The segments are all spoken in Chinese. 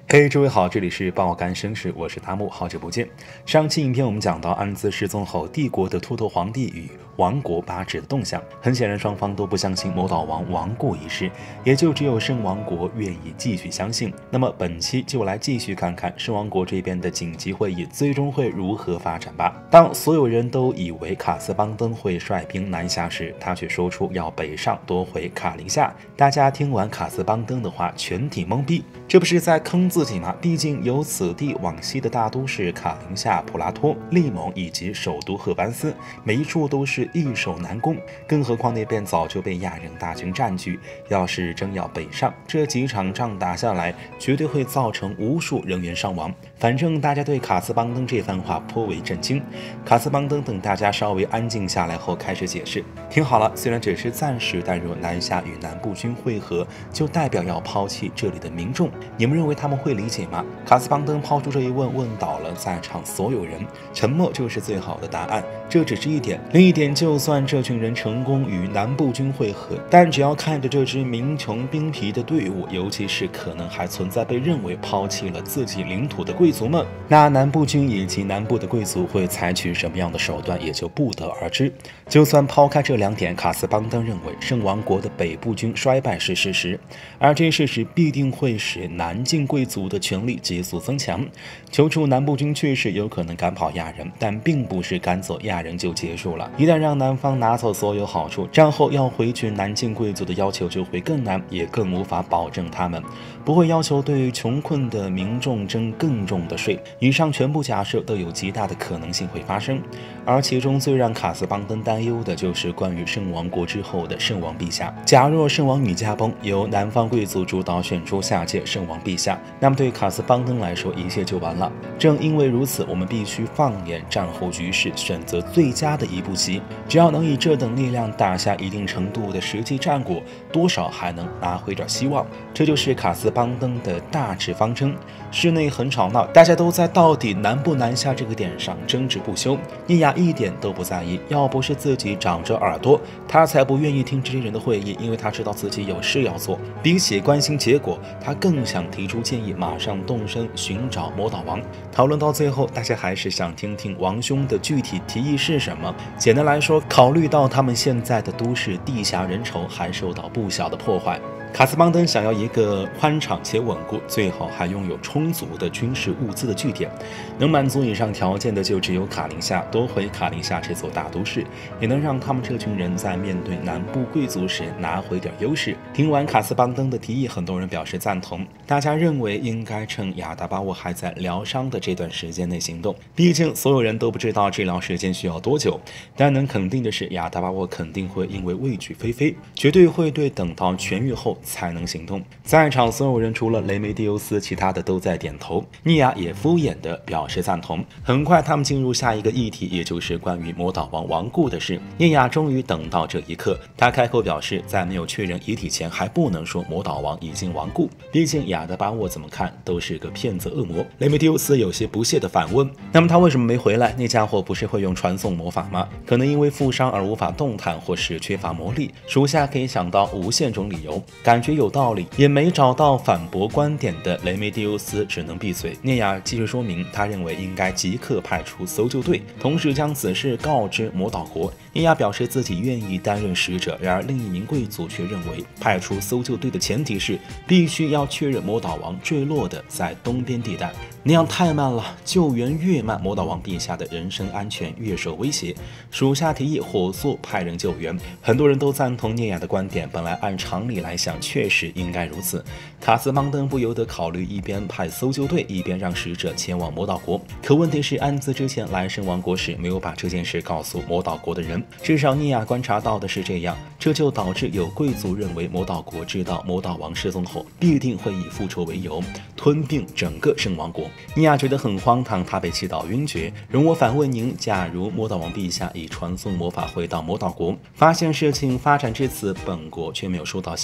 嘿，诸位好，这里是爆肝绅士，我是达木，好久不见。上期影片我们讲到安兹失踪后，帝国的秃头皇帝与王国八指的动向。很显然，双方都不相信魔导王亡故一事，也就只有圣王国愿意继续相信。那么本期就来继续看看圣王国这边的紧急会议最终会如何发展吧。当所有人都以为卡斯邦登会率兵南下时，他却说出要北上夺回卡林夏。大家听完卡斯邦登的话，全体懵逼，这不是在坑自己吗？毕竟由此地往西的大都市卡林夏、普拉托、利蒙以及首都赫班斯，每一处都是易守难攻，更何况那边早就被亚人大军占据。要是真要北上，这几场仗打下来，绝对会造成无数人员伤亡。反正大家对卡斯邦登这番话颇为震惊。卡斯邦登等大家稍微安静下来后，开始解释：听好了，虽然只是暂时，但若南下与南部军会合，就代表要抛弃这里的民众。你们认为他们会理解吗？卡斯邦登抛出这一问，问倒了在场所有人。沉默就是最好的答案，这只是一点。另一点，就算这群人成功与南部军会合，但只要看着这支民穷兵疲的队伍，尤其是可能还存在被认为抛弃了自己领土的贵族们，那南部军以及南部的贵族会采取什么样的手段，也就不得而知。就算抛开这两点，卡斯邦登认为圣王国的北部军衰败是事实，而这事实必定会使南境贵族的权力急速增强。求助南部军确实有可能赶跑亚人，但并不是赶走亚人就结束了。一旦让南方拿走所有好处，战后要回去南境贵族的要求就会更难，也更无法保证他们不会要求对穷困的民众征更重的税。以上全部假设都有极大的可能性会发生，而其中最让卡斯邦登担忧的就是关于圣王国之后的圣王陛下。假若圣王女驾崩，由南方贵族主导选出下届圣王陛下，那么对卡斯邦登来说一切就完了。正因为如此，我们必须放眼战后局势，选择最佳的一步棋。只要能以这等力量打下一定程度的实际战果，多少还能拿回点希望。这就是卡斯邦登的大致方针。室内很吵闹，大家都在到底南不南下这个点上争执不休。聂雅一点都不在意，要不是自己长着耳朵，他才不愿意听这些人的会议，因为他知道自己有事要做。比起关心结果，他更想提出建议，马上动身寻找魔导王。讨论到最后，大家还是想听听王兄的具体提议是什么。简单来说，考虑到他们现在的都市地狭人稠，还受到不小的破坏，卡斯邦登想要一个宽敞且稳固，最好还拥有充足的军事物资的据点。能满足以上条件的就只有卡林夏。夺回卡林夏这座大都市，也能让他们这群人在面对南部贵族时拿回点优势。听完卡斯邦登的提议，很多人表示赞同。大家认为应该趁亚达巴沃还在疗伤的这段时间内行动，毕竟所有人都不知道治疗时间需要多久。但能肯定的是，亚达巴沃肯定会因为畏惧菲菲，绝对会对等到痊愈后才能行动。在场所有人除了雷梅蒂欧斯，其他的都在点头。尼亚也敷衍地表示赞同。很快他们进入下一个议题，也就是关于魔导王亡故的事。尼亚终于等到这一刻，他开口表示，在没有确认遗体前还不能说魔导王已经亡故，毕竟亚德巴沃怎么看都是个骗子恶魔。雷梅蒂欧斯有些不屑地反问，那么他为什么没回来？那家伙不是会用传送魔法吗？可能因为负伤而无法动弹，或是缺乏魔力。属下可以想到无限种理由，感觉有道理，也没找到反驳观点的雷梅蒂欧斯只能闭嘴。聂亚继续说明，他认为应该即刻派出搜救队，同时将此事告知魔导国。聂亚表示自己愿意担任使者，然而另一名贵族却认为，派出搜救队的前提是必须要确认魔导王坠落的在东边地带，那样太慢了，救援越慢，魔导王陛下的人身安全越受威胁。属下提议火速派人救援。很多人都赞同聂亚的观点，本来按常理来想确实应该如此。卡斯邦登不由得考虑一边派搜救队，一边让使者前往魔导国。可问题是，安兹之前来圣王国时没有把这件事告诉魔导国的人，至少聂亚观察到的是这样。这就导致有贵族认为魔导国知道魔导王失踪后，必定会以复仇为由吞并整个圣王国。尼亚觉得很荒唐，他被气到晕厥。容我反问您，假如魔导王陛下以传送魔法回到魔导国，发现事情发展至此，本国却没有收到消息，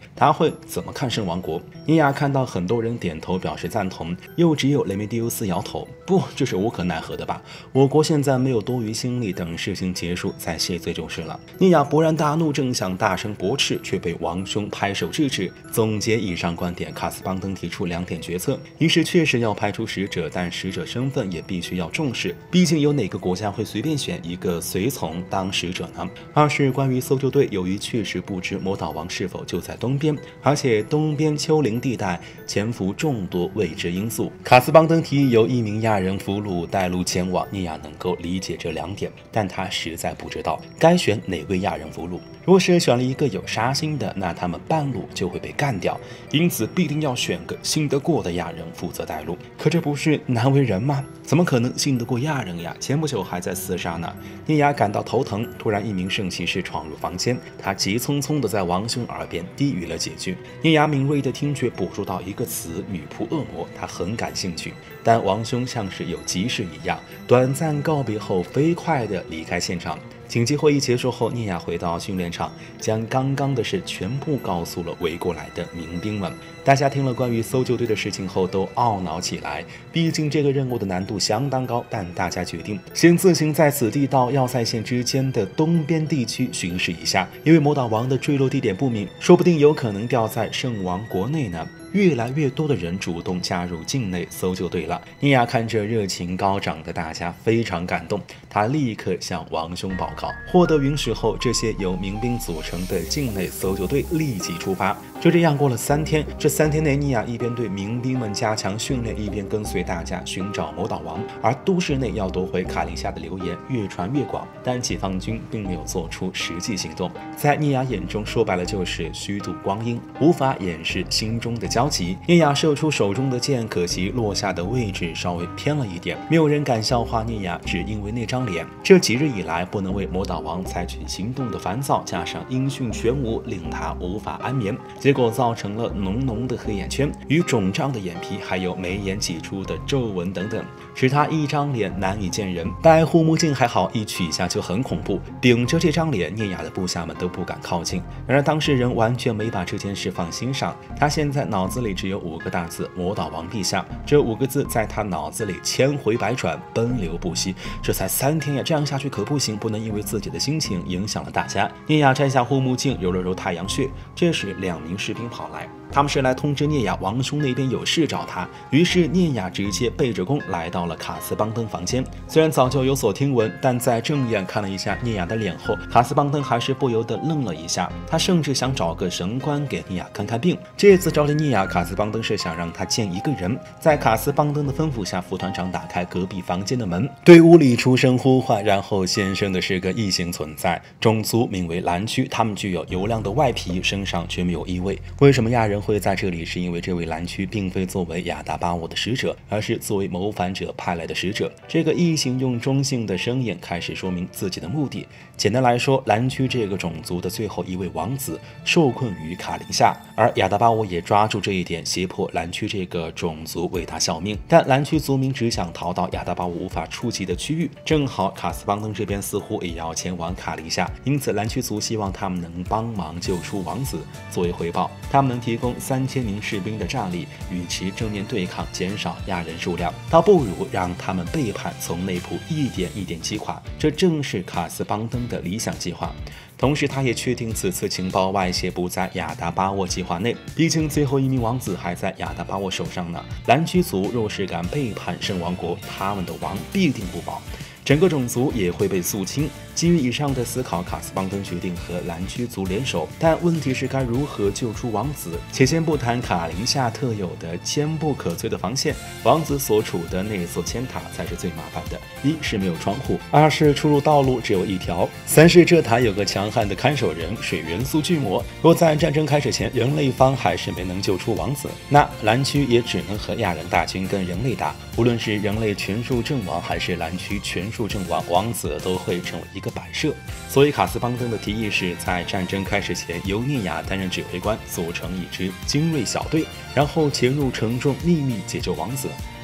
他会怎么看圣王国？涅亚看到很多人点头表示赞同，又只有雷梅蒂乌斯摇头，不，这是无可奈何的吧？我国现在没有多余心力等事情结束再谢罪就是了。涅亚勃然大怒，正想大声驳斥，却被王兄拍手制止。总结以上观点，卡斯邦登提出2点决策：一是确实要派出使者，但使者身份也必须要重视，毕竟有哪个国家会随便选一个随从当使者呢？二是关于搜救队，由于确实不知魔导王是否就在东边，而且东边丘陵地带潜伏众多未知因素，卡斯邦登提议由1名亚人俘虏带路前往。涅亚能够理解这2点，但他实在不知道该选哪位亚人俘虏。若是选了一个有杀心的，那他们半路就会被干掉，因此必定要选个信得过的亚人负责带路。可这不是难为人吗？怎么可能信得过亚人呀？前不久还在厮杀呢。涅亚感到头疼，突然1名圣骑士闯入房间，他急匆匆地在王兄耳边低语了几句。涅亚敏锐的听觉捕捉到一个词“女仆恶魔”，他很感兴趣。但王兄像是有急事一样，短暂告别后飞快地离开现场。紧急会议结束后，涅亚回到训练场，将刚刚的事全部告诉了围过来的民兵们。大家听了关于搜救队的事情后都懊恼起来，毕竟这个任务的难度相当高，但大家决定先自行在此地到要塞线之间的东边地区巡视一下，因为魔导王的坠落地点不明，说不定有可能掉在圣王国内呢。越来越多的人主动加入境内搜救队了。涅亚看着热情高涨的大家，非常感动，他立刻向王兄报告。获得允许后，这些由民兵组成的境内搜救队立即出发。就这样过了3天，这3天内，涅亚一边对民兵们加强训练，一边跟随大家寻找魔导王。而都市内要夺回卡林夏的流言越传越广，但解放军并没有做出实际行动。在涅亚眼中，说白了就是虚度光阴，无法掩饰心中的焦急。涅亚射出手中的箭，可惜落下的位置稍微偏了一点，没有人敢笑话涅亚，只因为那张脸。这几日以来不能为魔导王采取行动的烦躁，加上音讯全无，令他无法安眠，结果造成了浓浓的黑眼圈与肿胀的眼皮，还有眉眼挤出的皱纹等等，使他一张脸难以见人。戴护目镜还好，一取下就很恐怖，顶着这张脸，涅亚的部下们都不敢靠近。然而当事人完全没把这件事放心上，他现在脑子里只有5个大字：魔导王陛下。这5个字在他脑子里千回百转，奔流不息。这才3天呀，这样下去可不行，不能因为自己的心情影响了大家。涅亚摘下护目镜，揉了揉太阳穴。这时2名士兵跑来，他们是来通知涅亚王兄那边有事找他。于是涅亚直接背着弓来到了卡斯邦登房间。虽然早就有所听闻，但在正眼看了一下涅亚的脸后，卡斯邦登还是不由得愣了一下。他甚至想找个神官给涅亚看看病。这次找的涅亚，卡斯邦登是想让他见一个人。在卡斯邦登的吩咐下，副团长打开隔壁房间的门，对屋里出声呼唤，然后现身的是个异形存在，种族名为蓝区，他们具有油亮的外皮，身上却没有异味。为什么亚人会在这里？是因为这位蓝区并非作为亚达巴沃的使者，而是作为谋反者派来的使者。这个异形用中性的声音开始说明自己的目的。简单来说，蓝区这个种族的最后一位王子受困于卡林夏，而亚达巴沃也抓住这一点，胁迫蓝区这个种族为他效命。但蓝区族民只想逃到亚达巴沃无法触及的区域，正好卡斯邦登这边似乎也要前往卡林夏，因此蓝区族希望他们能帮忙救出王子。作为回报，他们能提供3000名士兵的战力，与其正面对抗，减少亚人数量，倒不如让他们背叛，从内部一点一点击垮。这正是卡斯邦登的理想计划。同时，他也确定此次情报外泄不在亚达巴沃计划内，毕竟最后一名王子还在亚达巴沃手上呢。蓝区族若是敢背叛圣王国，他们的王必定不保，整个种族也会被肃清。基于以上的思考，卡斯邦登决定和蓝区族联手，但问题是该如何救出王子？且先不谈卡林夏特有的坚不可摧的防线，王子所处的那座尖塔才是最麻烦的。一是没有窗户，二是出入道路只有一条，三是这塔有个强悍的看守人水元素巨魔。若在战争开始前，人类方还是没能救出王子，那蓝区也只能和亚人大军跟人类打。无论是人类全数阵亡，还是蓝区全数阵亡，王子都会成为一个摆设。所以卡斯邦登的提议是在战争开始前，由涅亚担任指挥官，组成一支精锐小队，然后潜入城中秘密解救王子。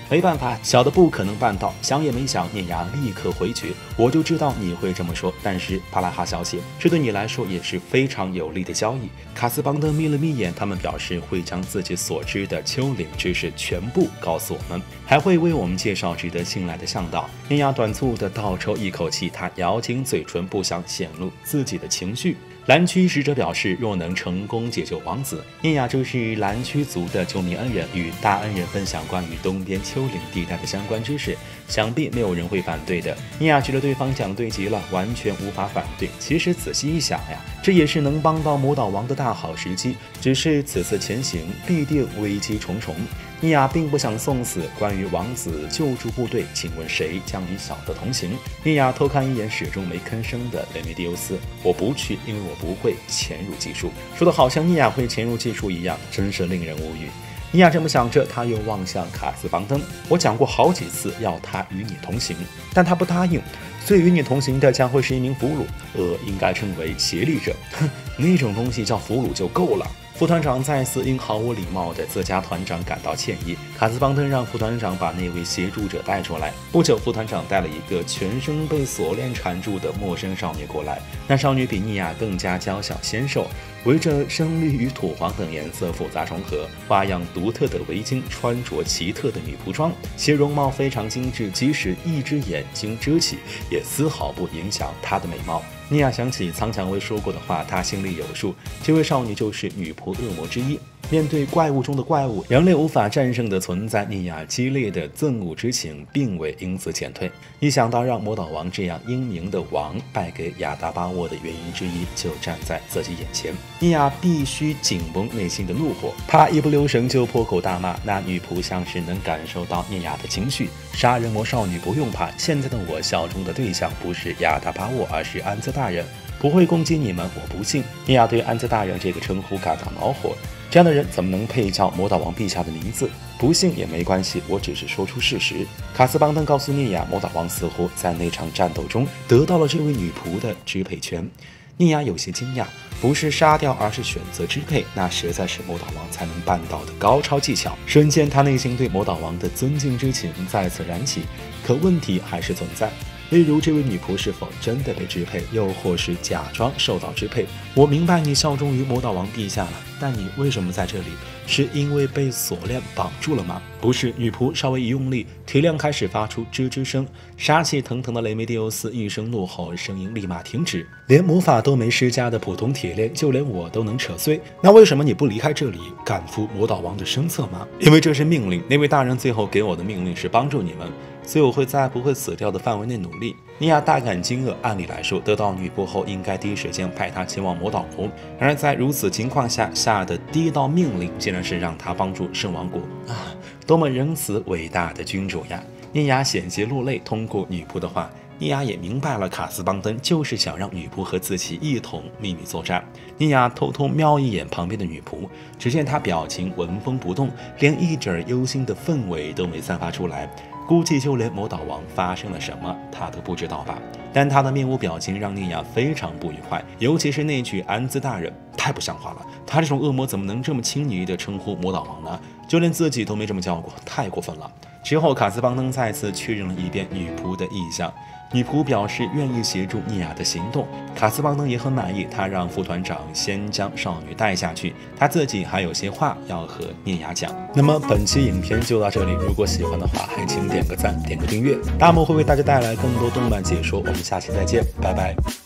没办法，小的不可能办到。想也没想，聂雅立刻回绝。我就知道你会这么说，但是巴拉哈小姐，这对你来说也是非常有利的交易。卡斯邦德眯了眯眼，他们表示会将自己所知的丘陵知识全部告诉我们，还会为我们介绍值得信赖的向导。聂雅短促地倒抽一口气，她咬紧嘴唇，不想显露自己的情绪。蓝区使者表示，若能成功解救王子，聂雅就是蓝区族的救命恩人，与大恩人分享关于东边丘陵地带的相关知识，想必没有人会反对的。聂雅觉得对方讲对极了，完全无法反对。其实仔细一想呀，这也是能帮到魔导王的大好时机，只是此次前行必定危机重重。聂雅并不想送死。关于王子救助部队，请问谁将与小的同行？聂雅偷看一眼始终没吭声的雷梅蒂欧斯，我不去，因为我不会潜入技术。说的好像聂雅会潜入技术一样，真是令人无语。聂雅这么想着，他又望向卡斯邦登。我讲过好几次要他与你同行，但他不答应，所以与你同行的将会是一名俘虏，应该称为协力者。哼，那种东西叫俘虏就够了。副团长再次因毫无礼貌的自家团长感到歉意。卡斯邦登让副团长把那位协助者带出来。不久，副团长带了一个全身被锁链缠住的陌生少女过来。那少女比妮亚更加娇小纤瘦，围着深绿与土黄等颜色复杂重合、花样独特的围巾，穿着奇特的女仆装，其容貌非常精致，即使一只眼睛遮起，也丝毫不影响她的美貌。妮亚想起苍蔷薇说过的话，她心里有数，这位少女就是女仆恶魔之一。面对怪物中的怪物，人类无法战胜的存在，妮亚激烈的憎恶之情并未因此减退。一想到让魔导王这样英明的王败给亚达巴沃的原因之一就站在自己眼前，妮亚必须紧绷内心的怒火，怕一不留神就破口大骂。那女仆像是能感受到妮亚的情绪，杀人魔少女不用怕，现在的我效忠的对象不是亚达巴沃，而是安泽大人，不会攻击你们，我不信。妮亚对安泽大人这个称呼感到恼火，这样的人怎么能配叫魔导王陛下的名字？不信也没关系，我只是说出事实。卡斯邦登告诉妮亚，魔导王似乎在那场战斗中得到了这位女仆的支配权。妮亚有些惊讶，不是杀掉，而是选择支配，那实在是魔导王才能办到的高超技巧。瞬间，他内心对魔导王的尊敬之情再次燃起。可问题还是存在。例如，这位女仆是否真的被支配，又或是假装受到支配？我明白你效忠于魔导王陛下了，但你为什么在这里？是因为被锁链绑住了吗？不是。女仆稍微一用力，铁链开始发出吱吱声。杀气腾腾的雷梅蒂欧斯一声怒吼，声音立马停止。连魔法都没施加的普通铁链，就连我都能扯碎。那为什么你不离开这里，赶赴魔导王的身侧吗？因为这是命令。那位大人最后给我的命令是帮助你们，所以我会在不会死掉的范围内努力。妮亚大感惊愕，按理来说，得到女仆后应该第一时间派她前往魔导国，然而在如此情况下下的第一道命令，竟然是让她帮助圣王国啊！多么仁慈伟大的君主呀！妮亚险些落泪。通过女仆的话，妮亚也明白了，卡斯邦登就是想让女仆和自己一同秘密作战。妮亚偷偷瞄一眼旁边的女仆，只见她表情纹风不动，连一点忧心的氛围都没散发出来。估计就连魔导王发生了什么，他都不知道吧。但他的面无表情让妮亚非常不愉快，尤其是那句安兹大人，太不像话了。他这种恶魔怎么能这么轻易地称呼魔导王呢？就连自己都没这么叫过，太过分了。之后，卡斯邦登再次确认了一遍女仆的意向。女仆表示愿意协助妮亚的行动，卡斯邦登也很满意。他让副团长先将少女带下去，他自己还有些话要和妮亚讲。那么本期影片就到这里，如果喜欢的话，还请点个赞，点个订阅。大木会为大家带来更多动漫解说，我们下期再见，拜拜。